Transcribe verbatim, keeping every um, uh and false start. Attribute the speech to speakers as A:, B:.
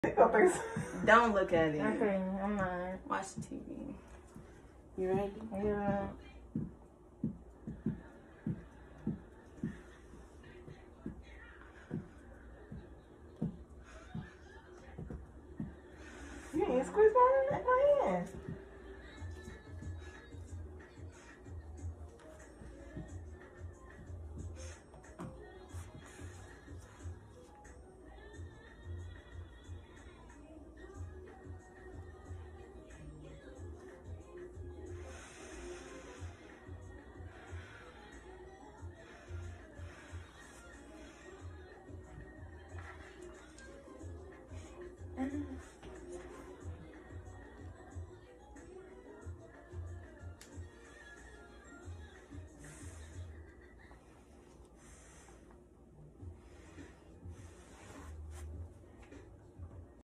A: Don't look at it.
B: Okay, I'm not.
A: Watch the T V. You ready?
B: Yeah.
C: You ain't squeeze my, my hand.